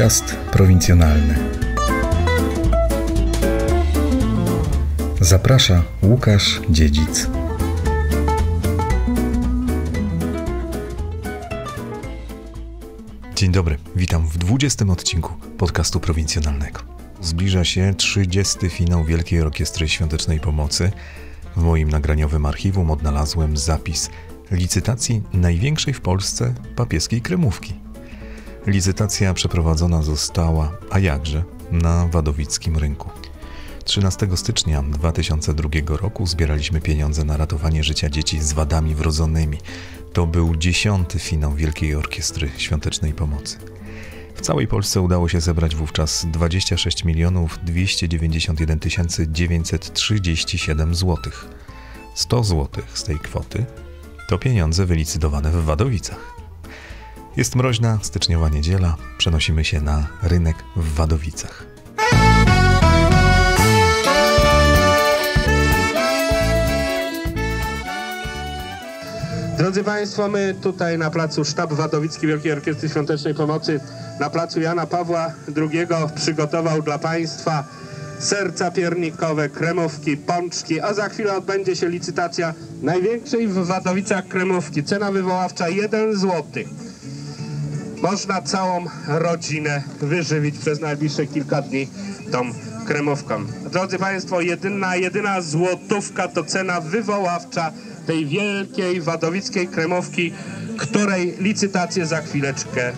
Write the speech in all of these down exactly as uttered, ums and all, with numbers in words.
Podcast prowincjonalny. Zaprasza Łukasz Dziedzic. Dzień dobry, witam w dwudziestym odcinku podcastu prowincjonalnego. Zbliża się trzydziesty finał Wielkiej Orkiestry Świątecznej Pomocy. W moim nagraniowym archiwum odnalazłem zapis licytacji największej w Polsce papieskiej kremówki. Licytacja przeprowadzona została, a jakże, na wadowickim rynku. trzynastego stycznia dwa tysiące drugiego roku zbieraliśmy pieniądze na ratowanie życia dzieci z wadami wrodzonymi. To był dziesiąty finał Wielkiej Orkiestry Świątecznej Pomocy. W całej Polsce udało się zebrać wówczas dwadzieścia sześć milionów dwieście dziewięćdziesiąt jeden tysięcy dziewięćset trzydzieści siedem złotych. sto złotych z tej kwoty to pieniądze wylicytowane w Wadowicach. Jest mroźna styczniowa niedziela, przenosimy się na rynek w Wadowicach. Drodzy Państwo, my tutaj na placu Sztab Wadowicki Wielkiej Orkiestry Świątecznej Pomocy na placu Jana Pawła drugiego przygotował dla Państwa serca piernikowe, kremówki, pączki, a za chwilę odbędzie się licytacja największej w Wadowicach kremówki. Cena wywoławcza jeden złoty. Można całą rodzinę wyżywić przez najbliższe kilka dni tą kremówką. Drodzy Państwo, jedyna, jedyna złotówka to cena wywoławcza tej wielkiej wadowickiej kremówki, której licytację za chwileczkę,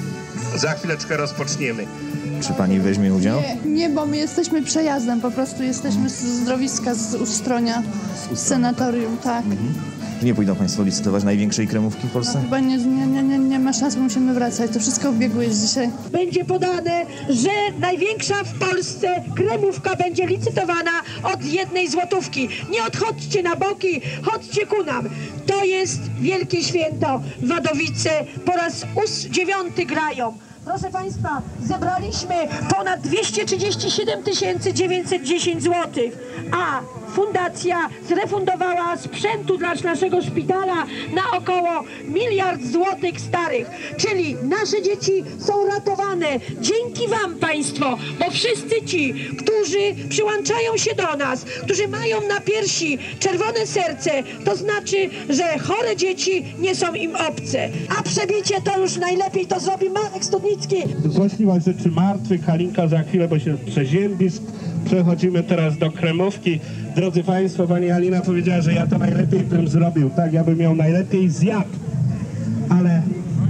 za chwileczkę rozpoczniemy. Czy pani weźmie udział? Nie, nie, bo my jesteśmy przejazdem, po prostu jesteśmy z zdrowiska z Ustronia, z sanatorium, tak. Mhm. Nie pójdą państwo licytować największej kremówki w Polsce? No, chyba nie, nie, nie, nie, nie ma szans, musimy wracać, to wszystko w biegu jest dzisiaj. Będzie podane, że największa w Polsce kremówka będzie licytowana od jednej złotówki. Nie odchodźcie na boki, chodźcie ku nam. To jest wielkie święto. Wadowice po raz dziewiąty grają. Proszę Państwa, zebraliśmy ponad dwieście trzydzieści siedem tysięcy dziewięćset dziesięć złotych, a fundacja zrefundowała sprzętu dla naszego szpitala na około miliard złotych starych. Czyli nasze dzieci są ratowane dzięki Wam, Państwo, bo wszyscy ci, którzy przyłączają się do nas, którzy mają na piersi czerwone serce, to znaczy, że chore dzieci nie są im obce. A przebicie to już najlepiej to zrobi Marek Studnicki. Złośliwość rzeczy martwych, Halinka za chwilę, bo się przeziębisz. Przechodzimy teraz do kremówki. Drodzy Państwo, pani Halina powiedziała, że ja to najlepiej bym zrobił, tak, ja bym ją najlepiej zjadł. Ale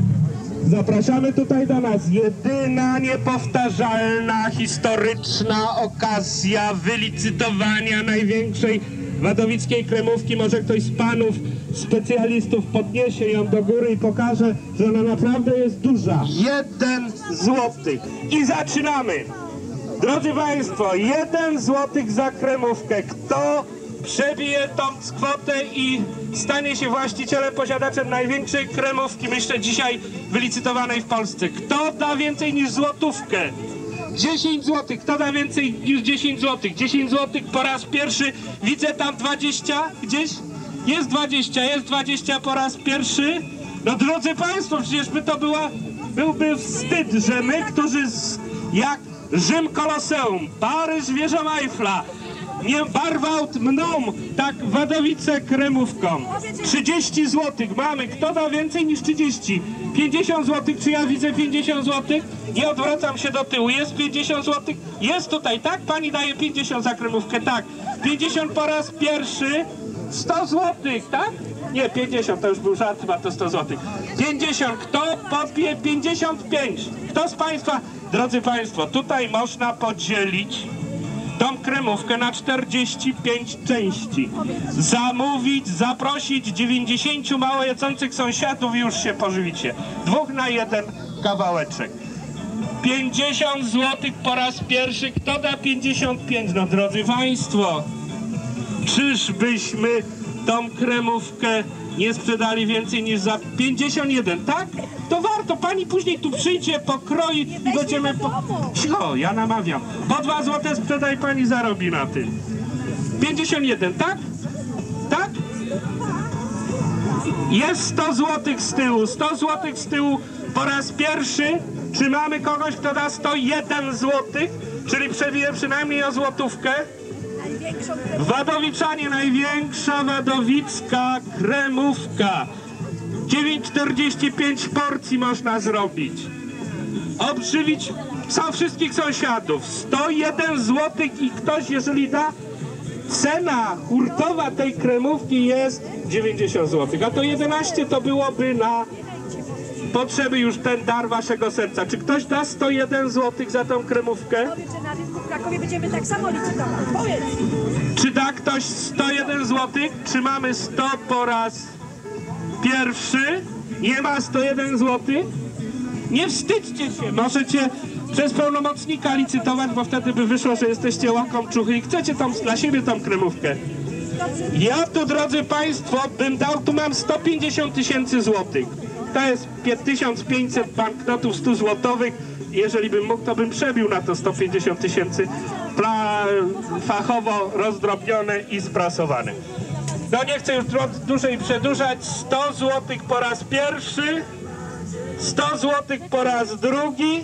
zapraszamy tutaj do nas. Jedyna, niepowtarzalna, historyczna okazja wylicytowania największej wadowickiej kremówki. Może ktoś z panów specjalistów podniesie ją do góry i pokaże, że ona naprawdę jest duża. Jeden złotych. I zaczynamy. Drodzy Państwo, jeden złotych za kremówkę. Kto przebije tą kwotę i stanie się właścicielem, posiadaczem największej kremówki, myślę, dzisiaj wylicytowanej w Polsce? Kto da więcej niż złotówkę? dziesięć złotych. Kto da więcej niż dziesięć złotych? dziesięć złotych po raz pierwszy. Widzę tam dwadzieścia gdzieś. Jest dwadzieścia, jest dwadzieścia po raz pierwszy. No drodzy Państwo, przecież by to była, byłby wstyd, że my, którzy z, jak Rzym Koloseum, Paryż wieża Eiffla, nie barwałt mną, tak Wadowice kremówką. trzydzieści złotych mamy. Kto da więcej niż trzydzieści? pięćdziesiąt złotych. Czy ja widzę pięćdziesiąt złotych? Nie odwracam się do tyłu. Jest pięćdziesiąt złotych? Jest tutaj, tak? Pani daje pięćdziesiąt za kremówkę, tak. pięćdziesiąt po raz pierwszy. sto złotych, tak? Nie, pięćdziesiąt, to już był żart, chyba to sto złotych. pięćdziesiąt, kto popie pięćdziesiąt pięć? Kto z Państwa? Drodzy Państwo, tutaj można podzielić tą kremówkę na czterdzieści pięć części. Zamówić, zaprosić dziewięćdziesięciu mało jedzących sąsiadów i już się pożywicie. Dwóch na jeden kawałeczek. pięćdziesiąt złotych po raz pierwszy. Kto da pięćdziesiąt pięć? No drodzy Państwo, czyżbyśmy tą kremówkę nie sprzedali więcej niż za pięćdziesiąt jeden, tak? To warto, pani później tu przyjdzie, pokroi i będziemy... Po... Cicho, ja namawiam. Po dwa złote sprzedaj, pani zarobi na tym. pięćdziesiąt jeden, tak? Tak? Jest sto złotych z tyłu, sto złotych z tyłu po raz pierwszy. Czy mamy kogoś, kto da sto jeden złotych, czyli przebije przynajmniej o złotówkę? Wadowiczanie, największa wadowicka kremówka. dziewięć czterdzieści pięć porcji można zrobić. Obrzywić co wszystkich sąsiadów. sto jeden złotych i ktoś, jeżeli da, cena hurtowa tej kremówki jest dziewięćdziesiąt złotych, a to jedenaście to byłoby na potrzeby już ten dar waszego serca. Czy ktoś da sto jeden złotych za tą kremówkę? Powiedz, że na rynku w Krakowie będziemy tak samo licytować. Powiedz. Czy da ktoś sto jeden złotych? Czy mamy sto po raz pierwszy? Nie ma sto jeden złotych? Nie wstydźcie się, możecie przez pełnomocnika licytować, bo wtedy by wyszło, że jesteście łakomczuchy i chcecie tam dla siebie tą kremówkę. Ja tu, drodzy Państwo, bym dał, tu mam sto pięćdziesiąt tysięcy złotych. To jest tysiąc pięćset banknotów stu złotowych. Jeżeli bym mógł, to bym przebił na to sto pięćdziesiąt tysięcy, fachowo rozdrobnione i sprasowane. No nie chcę już dłużej przedłużać. sto złotych po raz pierwszy, sto złotych po raz drugi,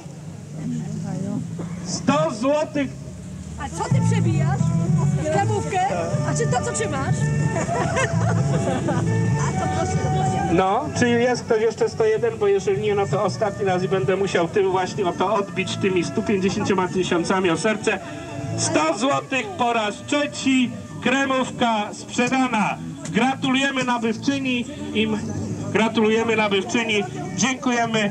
sto złotych. A co ty przebijasz? Kremówkę? A czy to, co trzymasz? A to proszę. No, czy jest ktoś jeszcze sto jeden, bo jeżeli nie, no to ostatni raz i będę musiał tym właśnie o to odbić tymi stu pięćdziesięcioma tysiącami o serce. sto złotych po raz trzeci, kremówka sprzedana. Gratulujemy nabywczyni, im gratulujemy nabywczyni, dziękujemy.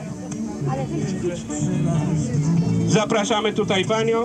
Zapraszamy tutaj panią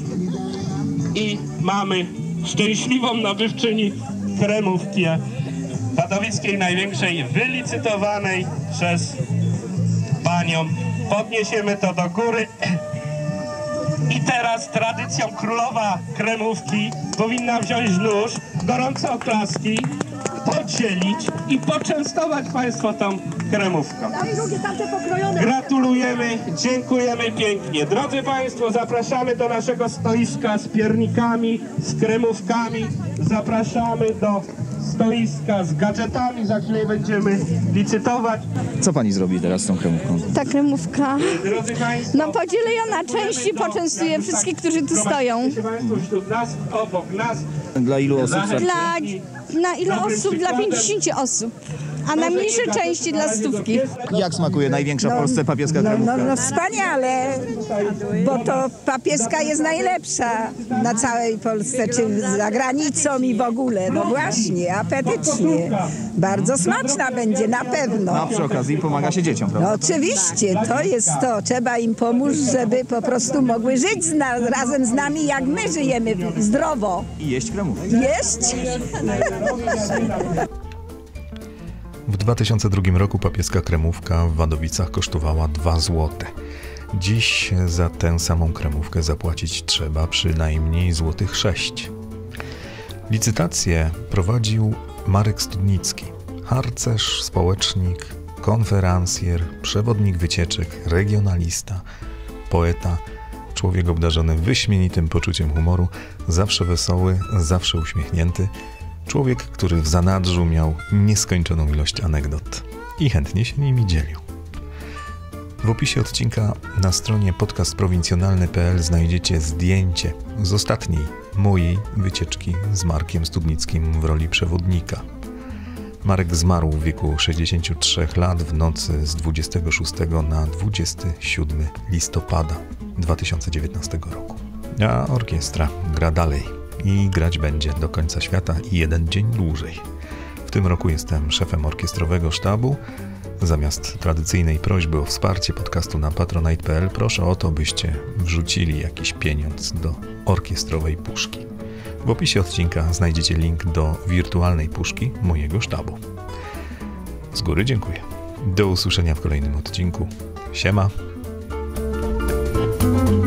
i mamy szczęśliwą nabywczyni kremówki wadowickiej, największej, wylicytowanej przez panią. Podniesiemy to do góry. I teraz tradycją królowa kremówki powinna wziąć nóż, gorące oklaski, podzielić i poczęstować Państwa tą kremówką. Gratulujemy, dziękujemy pięknie. Drodzy Państwo, zapraszamy do naszego stoiska z piernikami, z kremówkami. Zapraszamy do stoiska z gadżetami, za chwilę będziemy licytować. Co pani zrobi teraz z tą kremówką? Ta kremówka, Drodzy Państwo, no podzielę ją na części, poczęstuję wszystkich, którzy tu stoją. Państwo wśród nas, obok nas. Dla ilu osób starczy? Dla, na ile osób? Dla pięćdziesięciu osób. A na mniejsze części dla stówki. Jak smakuje największa w Polsce papieska kremówka? No, no wspaniale, bo to papieska jest najlepsza na całej Polsce, czy za granicą i w ogóle. No właśnie, apetycznie. Bardzo smaczna będzie, na pewno. A przy okazji pomaga się dzieciom, No prawda? oczywiście, to jest to. Trzeba im pomóc, żeby po prostu mogły żyć z na, razem z nami, jak my żyjemy, zdrowo. I jeść kremówkę. Jeść? W dwa tysiące drugim roku papieska kremówka w Wadowicach kosztowała dwa złote. Dziś za tę samą kremówkę zapłacić trzeba przynajmniej złotych sześć. Licytację prowadził Marek Studnicki, harcerz, społecznik, konferencjer, przewodnik wycieczek, regionalista, poeta, człowiek obdarzony wyśmienitym poczuciem humoru, zawsze wesoły, zawsze uśmiechnięty, człowiek, który w zanadrzu miał nieskończoną ilość anegdot i chętnie się nimi dzielił. W opisie odcinka na stronie podcast prowincjonalny kropka p l znajdziecie zdjęcie z ostatniej mojej wycieczki z Markiem Studnickim w roli przewodnika. Marek zmarł w wieku sześćdziesięciu trzech lat w nocy z dwudziestego szóstego na dwudziestego siódmego listopada dwa tysiące dziewiętnastego roku. A orkiestra gra dalej i grać będzie do końca świata i jeden dzień dłużej. W tym roku jestem szefem orkiestrowego sztabu. Zamiast tradycyjnej prośby o wsparcie podcastu na patronite kropka p l proszę o to, byście wrzucili jakiś pieniądz do orkiestrowej puszki. W opisie odcinka znajdziecie link do wirtualnej puszki mojego sztabu. Z góry dziękuję. Do usłyszenia w kolejnym odcinku. Siema!